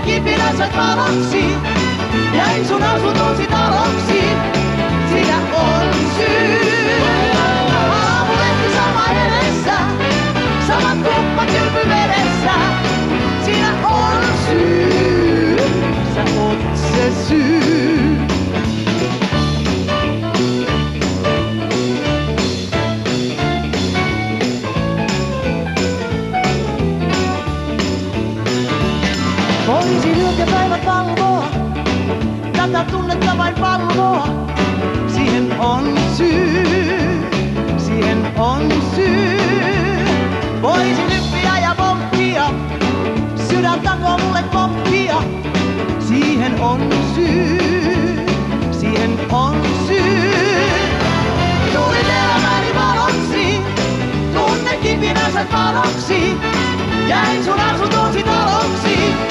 kipinäiset valoksi. Jäin sun asuntosi taloksi, siinä on syy. Aamulehti sama edessä, samat kuppat kylpyvedessä. Siinä on syy, sä oot se syy. Poliisi yöt ja päivät valvoo, tätä tunnetta vain palvoo. Siihen on syy, siihen on syy. Voisin hyppiä ja pomppia, sydän takoo mulle koppia. Siihen on syy, siihen on syy. Tulit elämäni valoksi, tunne kipinänsä valoksi. Jäin sun asuntosi taloksi.